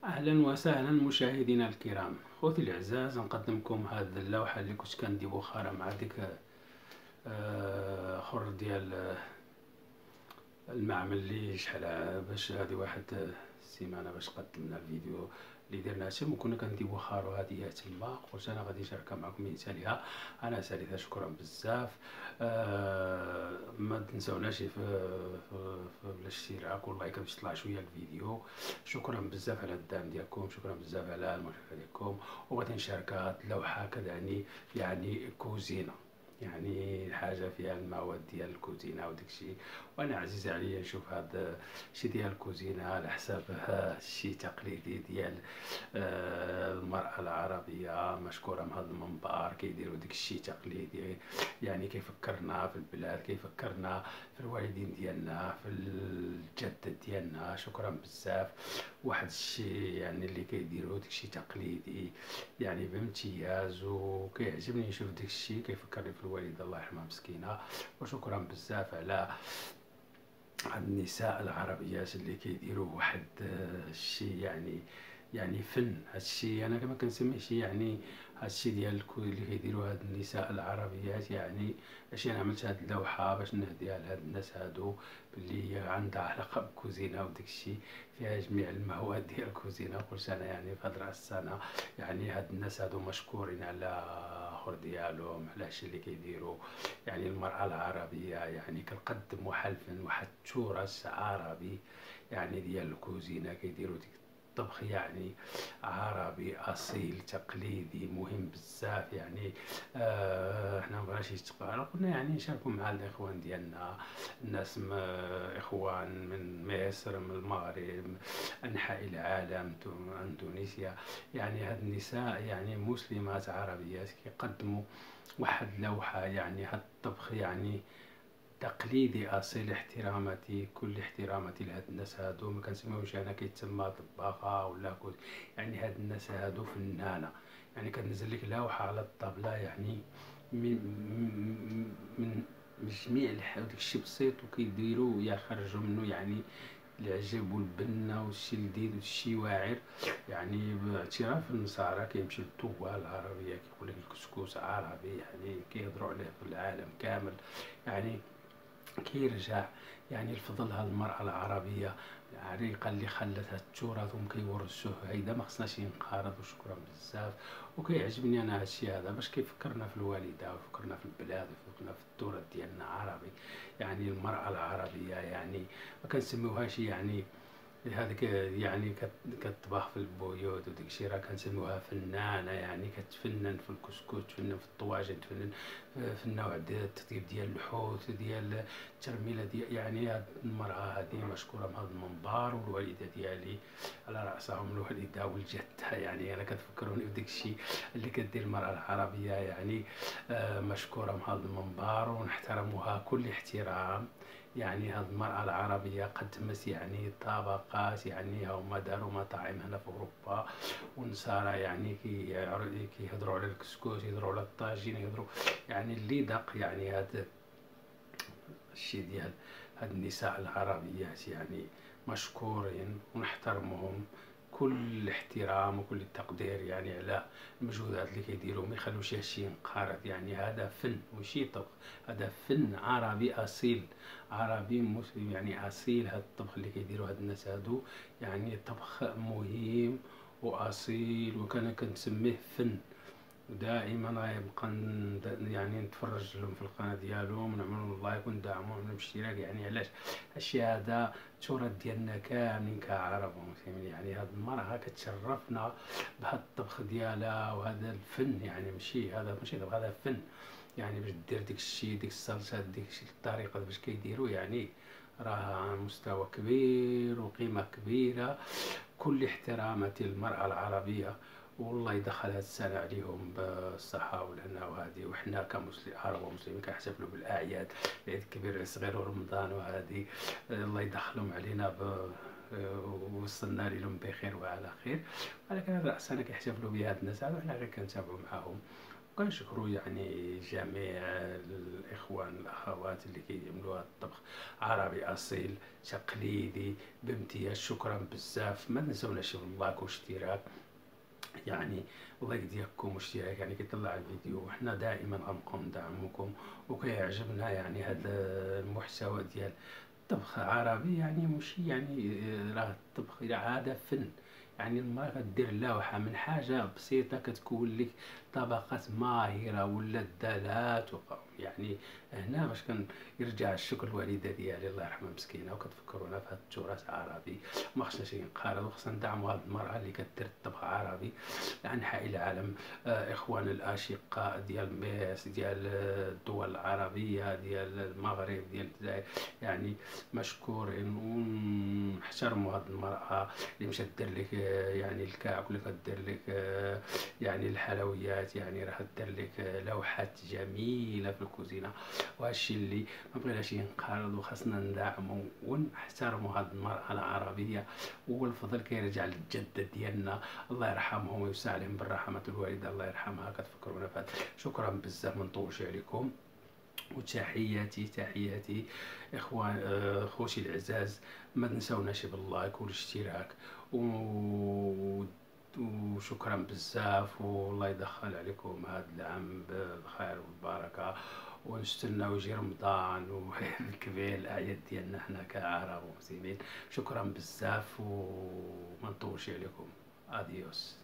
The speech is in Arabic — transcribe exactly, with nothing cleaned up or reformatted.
اهلا وسهلا مشاهدينا الكرام، خوتي الاعزاء. نقدمكم هذه اللوحه اللي كنت كندي بخارة مع ديك آه، اخر ديال آه، المعمل اللي شحال باش هذه واحد السيمانه باش قدمنا الفيديو اللي درنا تما وكنا كنديبو خارو هذه تما. قلت انا غادي نشاركها معكم من تاليها. انا ساليتها، شكرا بزاف. آه ما تنساوناش في, في, في الاشتراك واللايك باش يطلع شويه الفيديو. شكرا بزاف على الدعم ديالكم، شكرا بزاف على المشاركه ديالكم. وغادي نشارك هاد اللوحه كذا يعني يعني كوزينه، يعني حاجه فيها المواد ديال الكوزينه وداكشي. وانا عزيز عليا نشوف هذا الشيء ديال الكوزينه على حساب الشيء تقليدي ديال آه، المرأة العربية مشكورة من هذا المنبر. كيديروا داك الشيء تقليدي، يعني كيفكرنا في البلاد، كيفكرنا في الوالدين ديالنا، في الجدة ديالنا. شكرا بزاف. واحد الشيء يعني اللي كيديروا داك الشيء تقليدي يعني بامتياز، وكيعجبني نشوف داك الشيء كيفكرني في الوالدة الله يرحمها مسكينة. وشكرا بزاف على النساء العربيات اللي كيديروا واحد الشيء يعني يعني فن. هادشي انا كما كنسميهش يعني هادشي ديال اللي كيديروا هاد النساء العربيات. يعني اش انا عملت هاد اللوحه باش نهديها لهاد الناس هادو باللي عندها علاقه بالكوزينه وداكشي، فيها جميع المواد ديال الكوزينه. قلت انا يعني في هاد راس السنه يعني هاد الناس هادو مشكورين على الاخر ديالهم على الشيء اللي كيديروا. يعني المراه العربيه يعني كنقدموا حلفا واحد التراث عربي يعني ديال الكوزينه. كيديروا ديك الطبخ يعني عربي اصيل تقليدي مهم بزاف. يعني آه حنا مبغيناش يتقال، قلنا يعني نشاركوا مع الاخوان ديالنا، الناس اخوان من مصر، من المغرب، انحاء العالم، اندونيسيا. يعني هاد النساء يعني مسلمات عربيات كيقدموا واحد لوحه يعني هاد الطبخ يعني تقليدي اصيل. احتراماتي كل احتراماتي لهاد الناس هادو. ما كنسميوش انا كيتسمى طباخه ولا كل، يعني هاد الناس هادو فنانه. يعني كتنزل لك لوحه على الطابله يعني من من من جميع داك الشيء بسيط وكيديروا يخرجوا منه يعني العجب والبنه والشي لذيذ والشي واعر. يعني باعتراف النصارى كيمشيو للدول العربيه كيقول لك الكسكس عربي، يعني كيهضروا عليه في العالم كامل. يعني كيرجع يعني الفضل هذه المرأة العربية العريقة اللي خلت هاد التراث وهم كيورثوه. هيدا ما خصناش ينقرض. وشكرا بزاف. وكيعجبني انا هادشي هذا باش كيفكرنا في الوالدة ويفكرنا في البلاد ويفكرنا في التراث ديالنا عربي. يعني المرأة العربية يعني ما كنسميوهاش يعني هذيك يعني كتطبخ في البيوت وديك الشيء، راه كنسميوها فنانه. يعني كتفنن في الكسكس، تفنن في الطواجن، تفنن في النوع ديال التطيب ديال الحوت، ديال الترميله ديال. يعني هاد المراه هذه مشكوره من هذا المنبر، والوالده ديالي على راسهم الوالده والجده. يعني انا كتفكروني بديك الشيء اللي كدير المراه العربيه. يعني آه مشكوره من هذا المنبر ونحترمها كل احترام. يعني هاد المرأة العربية قدمت يعني طبقات، يعني هما داروا مطاعم هنا في أوروبا. والنصارى يعني كي كيهضروا على الكسكس، يهضروا على الطاجين، يهضروا يعني اللي دق يعني هاد الشيء ديال هاد النساء العربيات. يعني مشكورين ونحترمهم كل الاحترام وكل التقدير يعني على المجهودات اللي كيديروا. ما يخلوش هادشي ينقرض. يعني هذا فن ماشي طبخ، هذا فن عربي اصيل، عربي مسلم يعني اصيل. هذا الطبخ اللي كيديروا هاد الناس هادو يعني طبخ مهم واصيل، وكان كنسميه فن. ودائما غيبقى يعني نتفرج لهم في القناه ديالهم ونعملوا لايك وندعموا ونعملوا اشتراك. يعني علاش؟ هادشي هذا التراث ديالنا كاملين كعرب ومسلمين. يعني هاد المراه كتشرفنا بهاد الطبخ ديالها وهذا الفن. يعني ماشي هذا ماشي طبخ، هذا فن. يعني باش دير ديك الشيء ديك الصلصه ديك الشيء الطريقه باش كيديروا يعني راه مستوى كبير وقيمه كبيره. كل احتراماتي للمراه العربيه، والله يدخل هاد السنة عليهم بالصحة والهنا وهادي. وحنا كمسلمين عرب ومسلمين كنحتفلوا بالأعياد، العيد الكبير الصغير ورمضان وهادي. الله يدخلهم علينا ب ووصلنا لهم بخير وعلى خير. ولكن رأس السنة كيحتفلوا بها هاد الناس هادو، حنا غير كنتابعوا معاهم وكنشكروا يعني جميع الإخوان الأخوات اللي كيعملوا هذا الطبخ عربي أصيل تقليدي بامتياز. شكرا بزاف. ما تنسوناش باللايك واشتراك، يعني لايك ديالكم واشتراك يعني كيطلع الفيديو، وحنا دائما غنبقاو ندعمكم وكيعجبنا يعني هذا المحتوى ديال طبخ عربي. يعني ماشي يعني آه، راه الطبخ هذا فن. يعني المرأة كدير لوحة من حاجة بسيطة كتكون لك طبقات ماهرة ولا الدالات وق- يعني هنا باش كنرجع الشكر الوالدة ديالي الله يرحمها مسكينة، وكتفكرونا في هذا التراث العربي. ما خصناش ننقرضوا، خصنا ندعموا هذه المرأة اللي كدير الطبخ عربي لأنحاء العالم. آه، إخوان الأشقاء ديال مصر، ديال آه، الدول العربية، ديال المغرب، ديال الجزائر، يعني مشكورين. ونحترموا هذه المرأة اللي مشات دير لك آه، يعني الكعك، ولا كدير لك آه، يعني الحلويات، يعني راه دير لك آه، لوحات جميلة في الكوزينة. وهادشي اللي ما بغيناش ينقرض، وخاصنا ندعموا ونحترموا هذه المرأة العربية. والفضل كيرجع للجدة ديالنا الله يرحمهم ويوسع عليهم بالرحمة. الوالدة الله يرحمها كتفكرونا فهاد. شكرا بزاف، ما نطولش عليكم. وتحياتي تحياتي اخوان آه، خوتي العزاز. ما تنساوناش باللايك والاشتراك و... وشكرا بزاف، والله يدخل عليكم هذا العام بالخير والبركه. ونستناو يجي رمضان والكبير الاعياد ديالنا حنا كعرب ومسلمين. شكرا بزاف وما نطولش عليكم. اديوس.